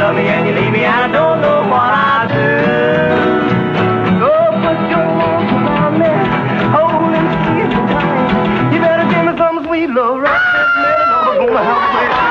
love me and you leave me, and I don't know what I'll do. Oh, put your arms around me, holding sweet and tight. You better give me some sweet love right this minute, or we're gonna have to play.